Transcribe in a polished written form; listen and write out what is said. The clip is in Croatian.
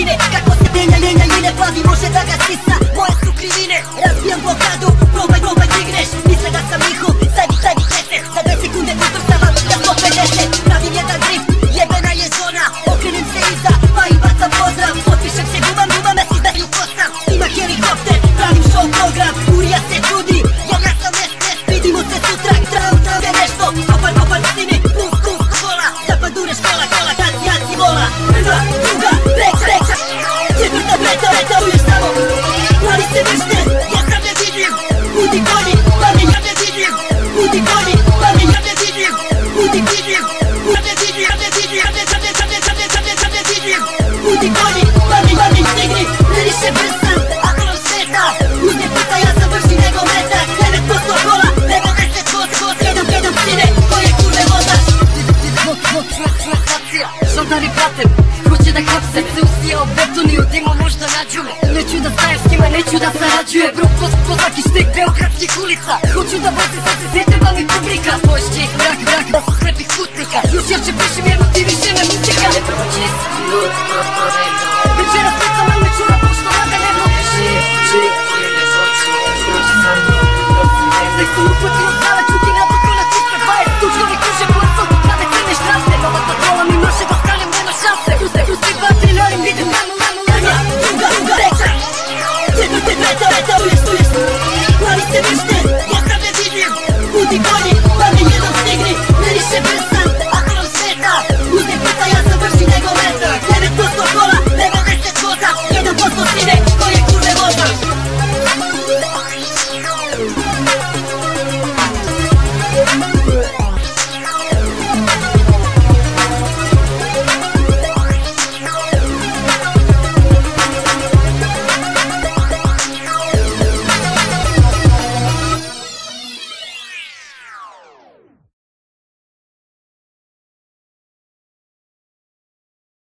sine. Kako se menja i ne plavi, može da ga sisa. Moje su krivine, razbijam blokadu. Probaj digneš, misle da sam njihov. Sad i čete, za 2 sekunde utrsavam za 150. Pravim jedan drift, jebena je zona. Okrenem se iza, pa im bacam pozdrav. Potpišem se gubam, mesec da ju kostam. Snima helikopter, pravim show program. Urija se čudi, ja sam nes, vidimo se sutra. Traum, je nešto, kopar sine. Plus, kola, zapadure škola, kacijaci vola. Prva, druga, treća, četvrta, peta, uješ samo. Mali se vršte, ja sam ne vidim. Budi konji, pa me ja ne vidim. Budi konji, pa me ja ne vidim. Budi vidim, ja ne vidim, ja ne vidim, ja ne vidim. Budi konji, pa me stigni, ne više brsam, ako vam sveta. Uzme puta, ja sam brži nego metak. 9% kola, 90% jedam sine, to je kurve vozač. Čuje, žandari prate me, hoće da hapse. Se usijao beton i u dimu možda nađu me. Neću da stajem s njima, neću da sarađujem. Kozaki štek beogradskih ulica. Hoću da vozi, sad se zjebeva mi publika. Poješće ih mrak, da su slepih putnika. Još jače pišem jedno ti više me muzika. Ne prođe minut,